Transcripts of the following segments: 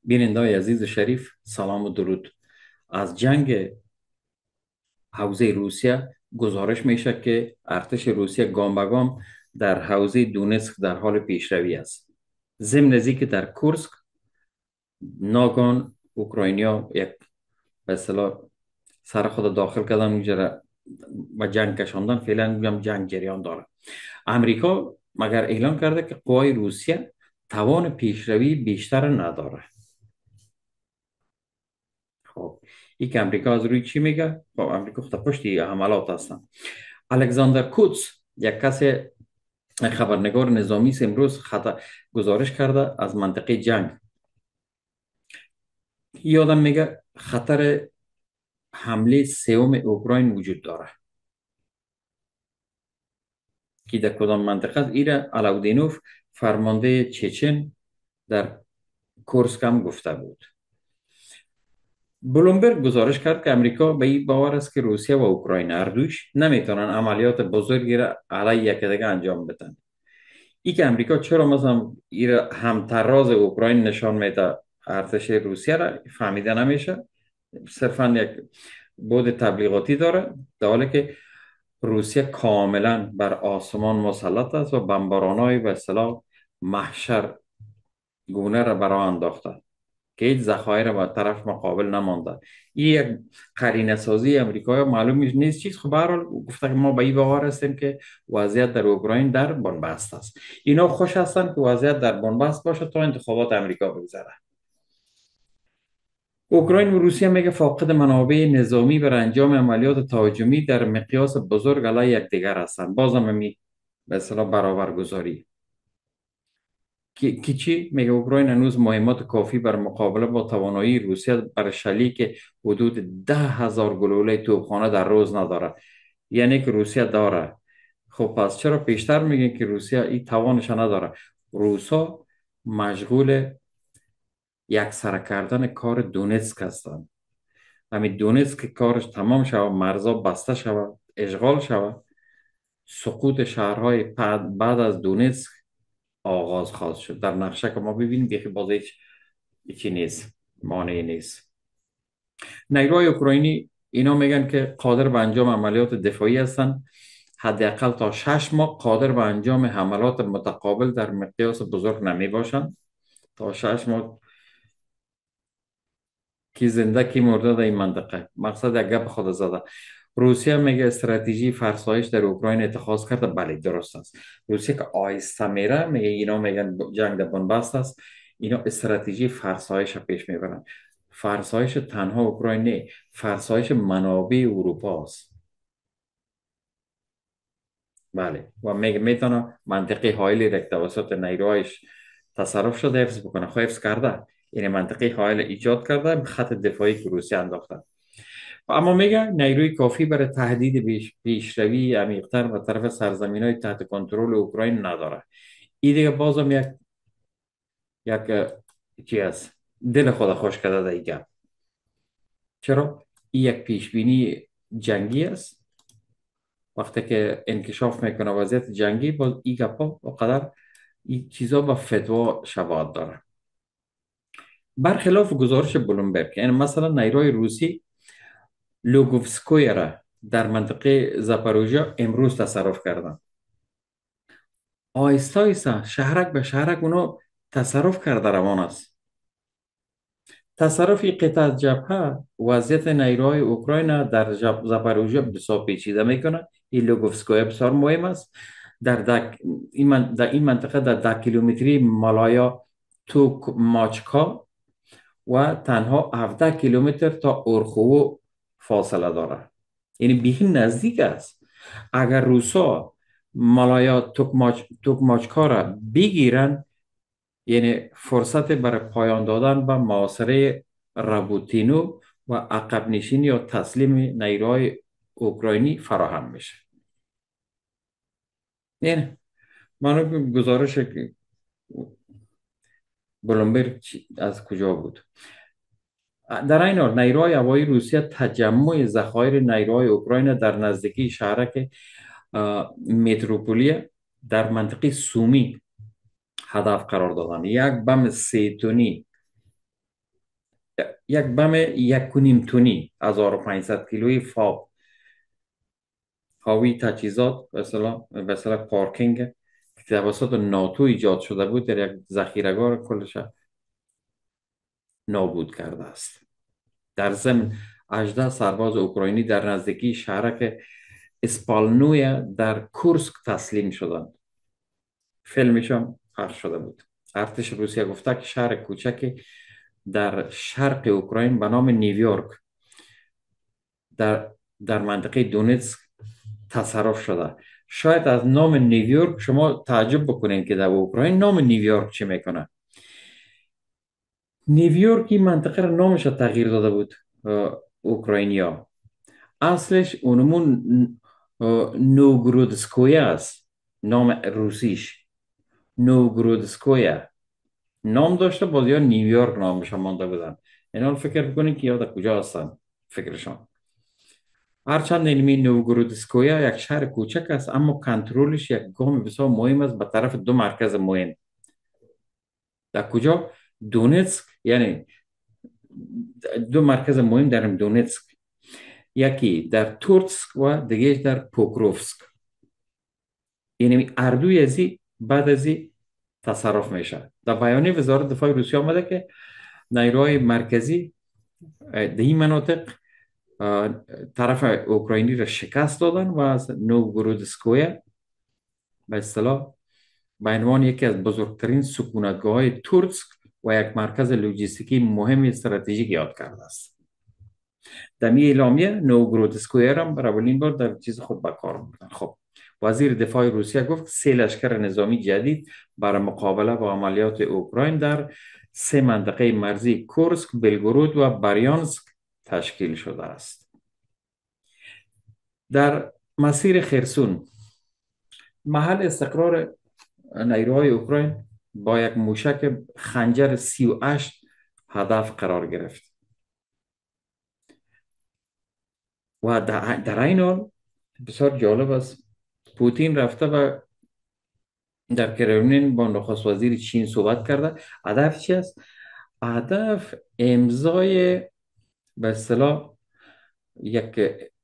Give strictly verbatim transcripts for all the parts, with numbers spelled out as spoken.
بینندای عزیز و شریف، سلام و درود. از جنگ حوزه روسیه گزارش میشه که ارتش روسیه گام به گام در حوزه دونتسک در حال پیشروی است. ضمن از که در کورسک ناگان اوکراینیا یک به اصطلاح سر خود داخل کردن اونجا را و جنگ کشاندن. فعلا میگم جنگ جریان داره. امریکا مگر اعلان کرده که قوای روسیه توان پیشروی بیشتر نداره. خب این که امریکا از روی چی میگه؟ خب امریکا خود پشتی حملات هستن. الکساندر کوتس، یک کسی خبرنگار نظامی است، امروز خطر گزارش کرده از منطقه جنگ. یادم میگه خطر حمله سوم اوکراین وجود داره که در کدام منطقه است. ایره علاودینوف، فرمانده چچن، در کورسک هم گفته بود. بلومبرگ گزارش کرد که امریکا به این باور است که روسیه و اوکراین هر دوش نمیتونن عملیات بزرگی را علیه یکدیگر انجام بدن. ای که امریکا چرا مثلا این همتراز اوکراین نشان میده ارتش روسیه را فهمیده نمیشه. صرفا یک بود تبلیغاتی داره، در حالی که روسیه کاملا بر آسمان مسلط است و بمبارانهای به اصطلاح محشر گونه را برای انداخته که هیچ ذخایر با طرف مقابل نمانده. این یک قرینه سازی امریکا معلوم نیست چیز. خب به هر حال گفته که ما به این باور هستیم که وضعیت در اوکراین در بنبست است. اینا خوش هستند که وضعیت در بنبست باشه تا انتخابات امریکا بگذره. اوکراین و روسیه میگه فاقد منابع نظامی برای انجام عملیات تهاجمی در مقیاس بزرگ علیه یکدیگر هستند. بازم می به اصطلاح برابر گذاری کی کی چی میگه اوکراین هنوز مهمات کافی بر مقابله با توانایی روسیه بر شلیک حدود ده هزار گلوله توپخانه در روز نداره. یعنی که روسیه داره. خب پس چرا پیشتر میگین که روسیه این توانش نداره؟ روسا مشغول یک سره کردن کار دونتسک هستند. همین دونتسک که کارش تمام شود، مرزا بسته شود، اشغال شود، سقوط شهرهای بعد بعد از دونتسک آغاز خواهد شد. در نقشه که ما ببینیم بیخی باز هیچ چی نیست، مانعی نیست. نیروهای اوکراینی اینا میگن که قادر به انجام عملیات دفاعی هستند. حداقل تا شش ماه قادر به انجام حملات متقابل در مقیاس بزرگ نمی باشند. تا شش ماه کی زنده کی مرده در این منطقه. مقصد یک گپ خود زده. روسیه میگه استراتژی فرسایش در اوکراین اتخاذ کرده. بله درست است. روسیه که آیسته میره، میگه اینا میگن جنگ در بنبست است، اینا استراتژی فرسایش پیش میبرن. فرسایش تنها اوکراین نه، فرسایش منابع اروپا است. بله و میگه میتونه منطقه حائلی را که توسط نیروهایش تصرف شده حفظ بکنه. خب حفظ کرده. یعنی منطقه حائل ایجاد کرده به خط دفاعی که روسیه انداخته. اما میگه نیروی کافی برای تهدید پیش پیشروی عمیق‌تر و طرف سرزمین های تحت کنترل اوکراین نداره. این دیگه بازم یک یک چی است، دل خود خوش کرده دیگه. چرا؟ این یک پیش بینی جنگی است. وقتی که انکشاف میکنه وضعیت جنگی، باز این گپا و قدر این چیزا با فتوا شباهت داره. برخلاف گزارش بلومبرگ، یعنی مثلا نیروی روسی لوگوفسکوی را در منطقه زاپاروژیا امروز تصرف کردن. آیستا آیستا شهرک به شهرک اونا تصرف کرده روان است. تصرف این قطعه از جبهه وضعیت نیروهای اوکراین در زاپاروژیا بسیار پیچیده میکنه. این لوگوفسکوی بسیار مهم است. در, دک... این من... در این منطقه در ده کیلومتری مالایا توک ماچکا و تنها هفده کیلومتر تا اورخوو فاصله داره. یعنی بیخی نزدیک است. اگر روسا مالایا توکماچ توکماچکا را بگیرن، یعنی فرصت برای پایان دادن به محاصره رابوتینو و عقب نشینی یا تسلیم نیروهای اوکراینی فراهم میشه. این من گزارش بلومبرگ از کجا بود؟ در این حال نیروهای هوایی روسیه تجمع ذخایر نیروهای اوکراین در نزدیکی شهرک متروپولیه در منطقه سومی هدف قرار دادن. یک بم سه تنی یک بم یک و نیم تونی هزار و پانصد کیلویی فاب حاوی تجهیزات مثلا مثلا پارکینگ که توسط ناتو ایجاد شده بود در یک ذخیره‌گاه کلش نابود کرده است. در ضمن هجده سرباز اوکراینی در نزدیکی شهرک اسپالنویا در کورسک تسلیم شدند. فیلمش هم پخش شده بود. ارتش روسیه گفته که شهر کوچکی در شرق اوکراین به نام نیویورک در در منطقه دونتسک تصرف شده. شاید از نام نیویورک شما تعجب بکنید که در اوکراین نام نیویورک چی میکنه. نیویورک این منطقه را نامش را تغییر داده بود اوکراینیا. اصلش اونمون نوگرودسکویا است، نام روسیش نوگرودسکویا نام داشته، باز یا نیویورک نامش مانده بودن. این حال فکر بکنید که یاد کجا هستن فکرشان. هرچند علمی نوگورودسکویا یک شهر کوچک است، اما کنترلش یک گام بسیار مهم است به طرف دو مرکز مهم. در کجا؟ دونتسک، یعنی دو مرکز مهم در دونتسک، یکی در تورتسک و دیگه در پوکروفسک. یعنی اردوی ازی بعد ازی تصرف میشه. در بیانیه وزارت دفاع روسیه آمده که نیروهای مرکزی در این مناطق طرف اوکراینی را شکست دادن و از نوگورودسکویا به اصطلاح به عنوان یکی از بزرگترین سکونتگاه های تورسک و یک مرکز لوجستیکی مهم استراتژیک یاد کرده است. در می اعلامیه نوگورودسکویا را برای اولین بار در چیز خود به کار بردن. خب وزیر دفاع روسیه گفت سه لشکر نظامی جدید برای مقابله با عملیات اوکراین در سه منطقه مرزی کورسک، بلگورود و بریانسک تشکیل شده است. در مسیر خرسون، محل استقرار نیروهای اوکراین با یک موشک خنجر سی و هشت هدف قرار گرفت و در این حال بسیار جالب است، پوتین رفته و در کرملین با نخست وزیر چین صحبت کرده. هدف چی است؟ هدف امضای به اصطلاح یک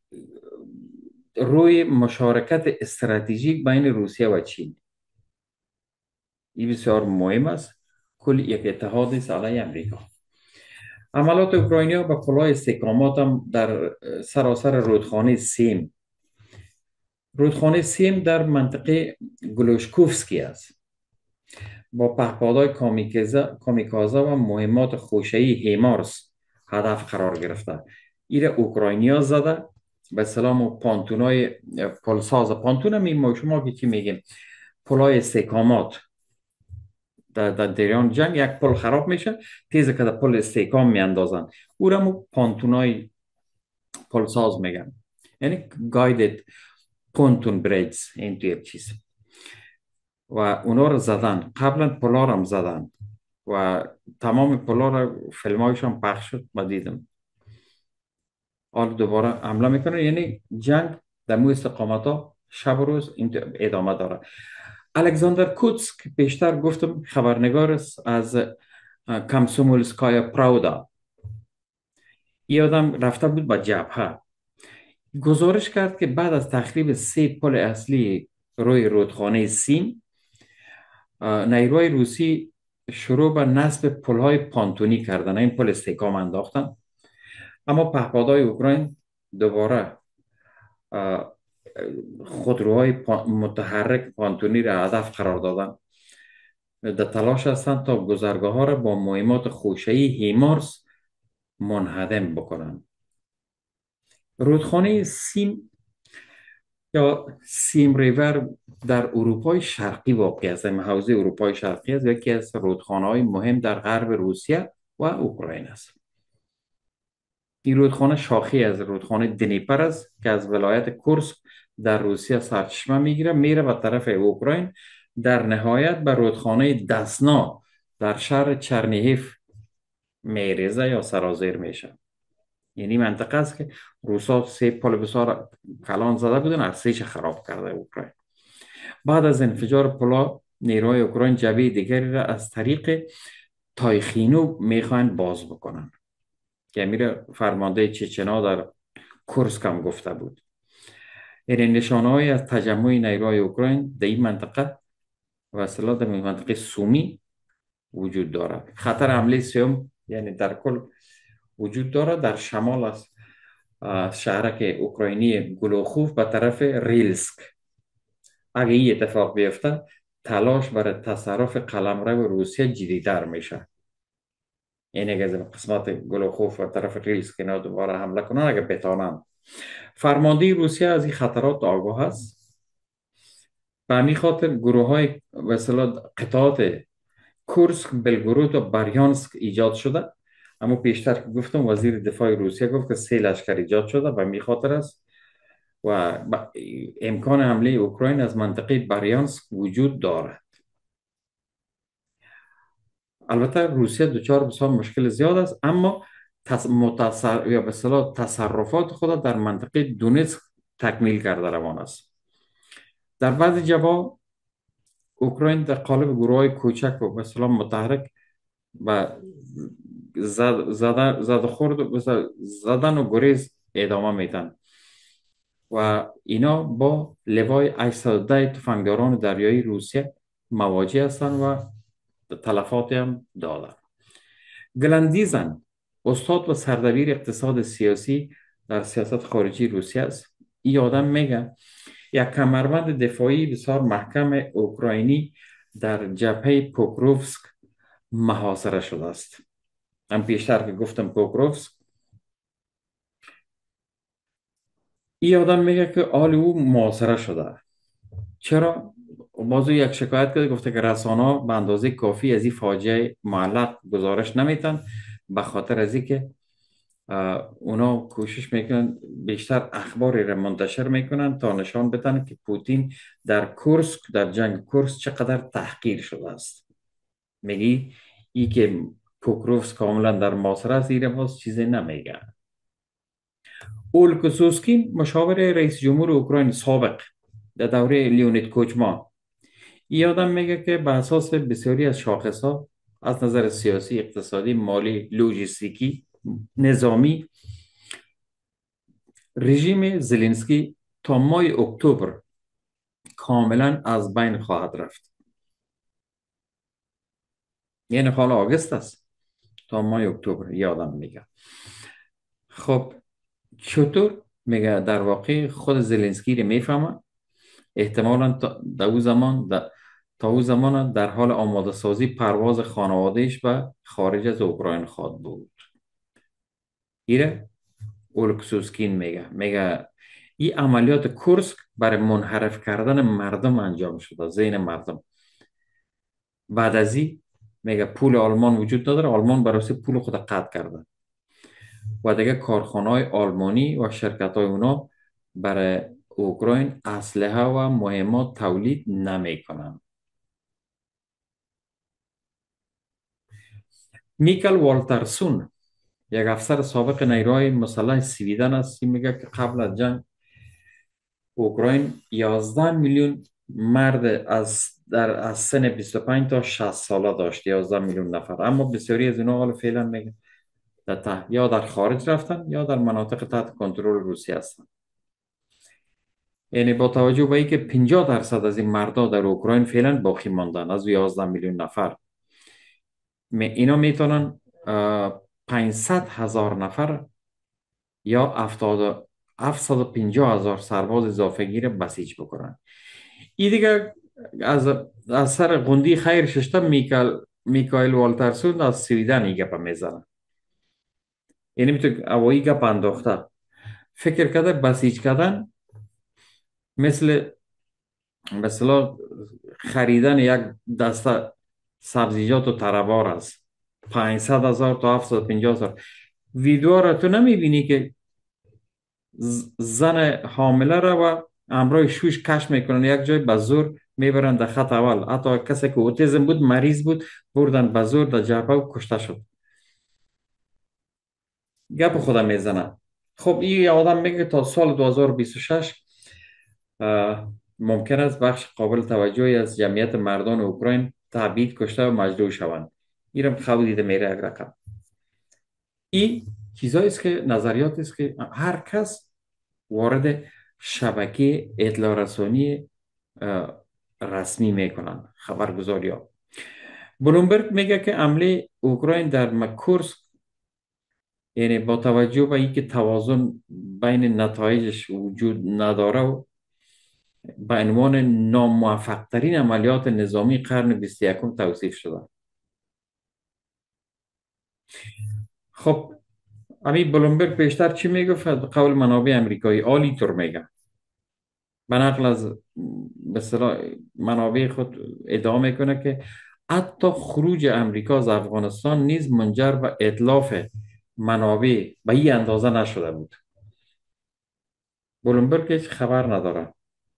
روی مشارکت استراتژیک بین روسیه و چین. این بسیار مهم است. کل یک اتحاد است علیه امریکا. عملات اوکراینیا به پلهای استحکامات هم در سراسر رودخانه سیم. رودخانه سیم در منطقه گلوشکوفسکی است. با پهپادهای کامیکازه و مهمات خوشه‌ای هیمارس هدف قرار گرفته. ایره اوکراینیا زده به سلام پانتونای پلساز. پانتون هم ما شما که چی میگیم؟ پلهای استحکامات. در در جریان جنگ یک پل خراب میشه، تیز که در پل استحکام میاندازن، او را پانتونای پلساز میگن، یعنی گایدد پونتون بریجز. این تو یک چیز و اونا رو زدن. قبلا پلا رو هم زدن و تمام پلا رو فیلمایش هم پخش شد و دیدم. حال دوباره حمله میکنه، یعنی جنگ در مو استقامت ها شب و روز ادامه داره. الکساندر کوتسک پیشتر گفتم خبرنگار است از کامسومولسکایا پراودا. این آدم رفته بود به جبهه، گزارش کرد که بعد از تخریب سه پل اصلی روی رودخانه سیم، نیروهای روسی شروع به نصب پل‌های پانتونی کردن. این پل استحکام انداختن، اما پهپادهای اوکراین دوباره خودروهای متحرک پانتونی را هدف قرار دادن. در تلاش هستند تا گذرگاه ها را با مهمات خوشه‌ای هیمارس منهدم بکنند. رودخانه سیم یا سیم ریور در اروپای شرقی واقع است. این حوزه اروپای شرقی است، یکی از رودخانه‌های مهم در غرب روسیه و اوکراین است. این رودخانه شاخی از رودخانه دنیپر است که از ولایت کورسک در روسیه سرچشمه میگیره، میره به طرف اوکراین، در نهایت به رودخانه دسنا در شهر چرنیهیف میریزه یا سرازیر میشه. یعنی منطقه است که روسا سه پل بسیار کلان زده بودن، هر سه‌اش خراب کرده اوکراین. بعد از انفجار پلا، نیروهای اوکراین جبهه دیگری را از طریق تایخینو میخواهند باز بکنن. که امیر فرمانده چچنا در کورسک هم گفته بود. این نشانه های از تجمع نیروهای اوکراین در این منطقه و اصلا در منطقه سومی وجود دارد. خطر حمله سوم یعنی در کل وجود دارد در شمال از شهرک اوکراینی گلوخوف به طرف ریلسک. اگه این اتفاق بیفته تلاش برای تصرف قلمرو روسیه جدیدتر میشه. این اگه از قسمت گلوخوف و طرف ریلسک اینا دوباره حمله کنن اگه بتانن. فرمانده روسیه از این خطرات آگاه است. به همین خاطر گروه های به اصطلاح قطعات کورسک، بلگورود و بریانسک ایجاد شده. اما پیشتر که گفتم وزیر دفاع روسیه گفت که سه لشکر ایجاد شده به می خاطر است و امکان حمله اوکراین از منطقه بریانسک وجود دارد. البته روسیه دچار بسیار مشکل زیاد است، اما تص... متصر... یا به اصطلاح تصرفات خود در منطقه دونتسک تکمیل کرده روان است. در بعضی جاها اوکراین در قالب گروه های کوچک و به اصطلاح متحرک و زد زدن زد خورد و زدن و گریز ادامه میدن و اینا با لوای هشتصد و ده تفنگداران دریایی روسیه مواجه هستند و تلفات هم دادن. گلندیزن استاد و سردبیر اقتصاد سیاسی در سیاست خارجی روسیه است. این آدم میگه یک کمربند دفاعی بسیار محکم اوکراینی در جبهه پوکروفسک محاصره شده است. هم پیشتر که گفتم پوکروفسک. این آدم میگه که آل او محاصره شده. چرا؟ بازو یک شکایت کرده، گفته که رسانه‌ها به اندازه کافی از این فاجعه معلق گزارش نمیتن به خاطر از اینکه اونا کوشش میکنن بیشتر اخباری را منتشر میکنن تا نشان بدن که پوتین در کورسک در جنگ کورسک چقدر تحقیر شده است. میگی ای که پوکروفسک کاملا در محاصره است، ایره باز چیزی نمیگه. اولگ سوسکین مشاور رئیس جمهور اوکراین سابق در دوره لیونید کوچما، این آدم میگه که به اساس بسیاری از شاخصها از نظر سیاسی، اقتصادی، مالی، لوجستیکی، نظامی، رژیم زلنسکی تا ماه اکتبر کاملا از بین خواهد رفت. یعنی حال آگست است تا ماه اکتبر، یادم میگه. خب چطور؟ میگه در واقع خود زلنسکی رو میفهمه احتمالا تا او زمان تا او زمان در حال آماده سازی پرواز خانوادهش به خارج از اوکراین خواهد بود. ایره اولکسوسکین میگه میگه این عملیات کورسک برای منحرف کردن مردم انجام شده، ذهن مردم. بعد از این میگه پول آلمان وجود نداره، آلمان برای پول خود قطع کرده و دیگه کارخانه های آلمانی و شرکت های اونا برای اوکراین اسلحه و مهمات تولید نمی کنن. میکل والترسون یک افسر سابق نیروهای مسلح سویدن است، میگه که قبل از جنگ اوکراین یازده میلیون مرد از در از سن بیست و پنج تا شصت ساله داشت، یازده میلیون نفر. اما بسیاری از اینا حال فعلا میگه در یا در خارج رفتن یا در مناطق تحت کنترل روسیه هستن. یعنی با توجه به اینکه پنجاه درصد از این مردا در اوکراین فعلا باقی ماندن از یازده میلیون نفر، اینا میتونن پانصد هزار نفر یا هفتصد و پنجاه هزار سرباز اضافه گیر بسیج بکنن. این دیگه از از سر قندی خیر ششته میکل میکائیل والترسون از سویدن این گپ میزنه. یعنی میتونه اوایی گپ انداخته فکر کرده بسیج کردن مثل مثلا خریدن یک دسته سبزیجات و تربار است، پانصد هزار تا هفتصد و پنجاه هزار. ویدیو را تو نمیبینی که زن حامله را و همراه شوش کش میکنن یک جای به زور میبرن در خط اول. حتی کسی که اوتیسم بود، مریض بود، بردن به زور در جبهه و کشته شد. گپ خودم میزنه. خب این آدم میگه تا سال دو هزار و بیست و شش ممکن است بخش قابل توجهی از جمعیت مردان اوکراین تبعید، کشته و مجروح شوند. اینم خود دیده میره یک رقم. این چیزایی است که نظریاتی است که هر کس وارد شبکه اطلاع رسانی اه، رسمی میکنن، خبرگزاری ها. بلومبرگ میگه که حمله اوکراین در مکورسک، یعنی با توجه به اینکه توازن بین نتایجش وجود نداره و به عنوان ناموفق ترین عملیات نظامی قرن بیست و یکم توصیف شده. خب امی بلومبرگ بیشتر چی میگفت؟ قول منابع امریکایی عالی طور میگه، به نقل از به اصطلاح منابع خود ادعا میکنه که حتی خروج امریکا از افغانستان نیز منجر به اتلاف منابع به این اندازه نشده بود. بلومبرگ هیچ خبر نداره.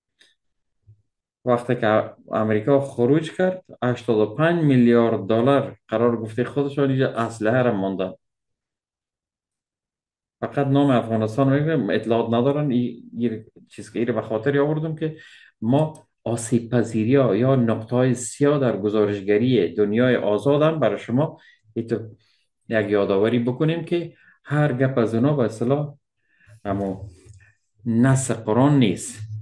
وقتی که امریکا خروج کرد هشتاد و پنج میلیارد دلار قرار گفته خودشان اینجا اسلحه را ماندن. فقط نام افغانستان رو میگم، اطلاعات ندارن. این چیز که ایره به خاطر آوردم که ما آسیب پذیری ها یا نقطه های سیاه در گزارشگری دنیای آزاد هم برای شما ایتو یک یادآوری بکنیم که هر گپ از اونا به اصطلاح اما نص قرآن نیست.